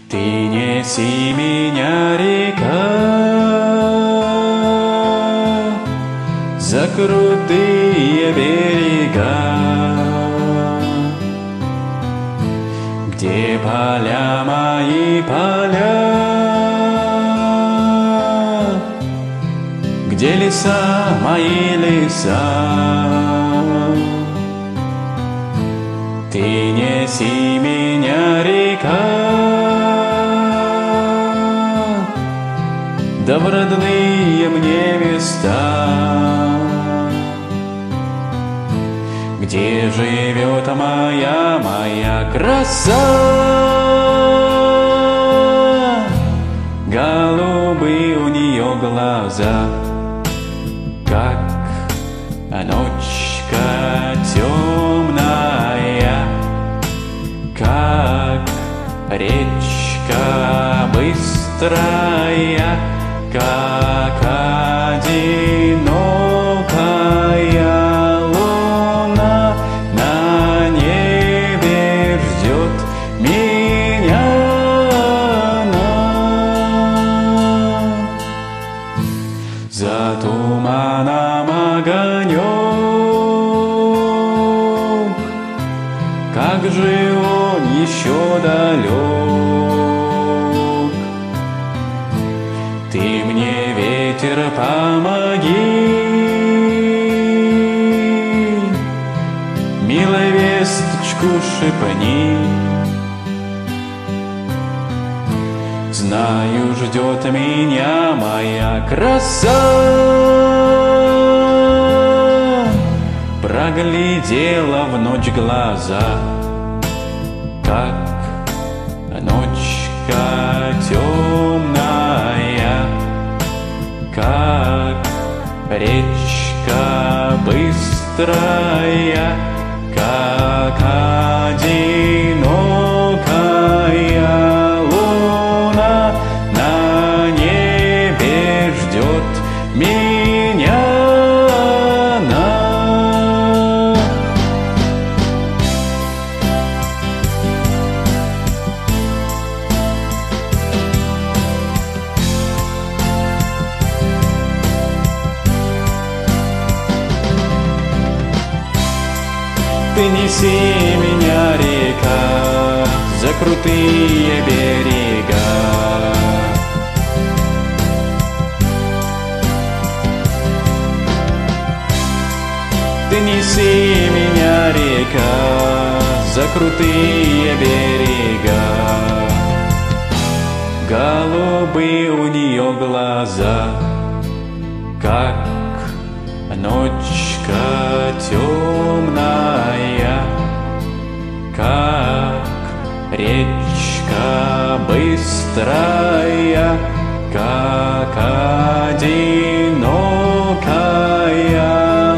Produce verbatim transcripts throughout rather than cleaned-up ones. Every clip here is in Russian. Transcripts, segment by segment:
Ты неси меня, река, за крутые берега, где поля мои поля, где леса мои леса. Ты неси меня, река, да в родные мне места, где живет моя, моя краса. Голубые у нее глаза, как ночка темная, как речка быстрая, как одинокая луна на небе ждет меня она. За туманом огонек, как же он еще далек. Ты мне, ветер, помоги, милая, весточку шепни. Знаю, ждет меня моя краса, проглядела в ночь глаза, как ночка темная, как речка быстрая, как одинокая луна на небе ждет меня она. Ты неси меня, река, за крутые берега, ты неси меня, река, за крутые берега. Голубые у нее глаза, как ночка темная, как речка быстрая, как одинокая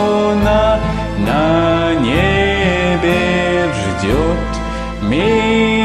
луна на небе ждет меня.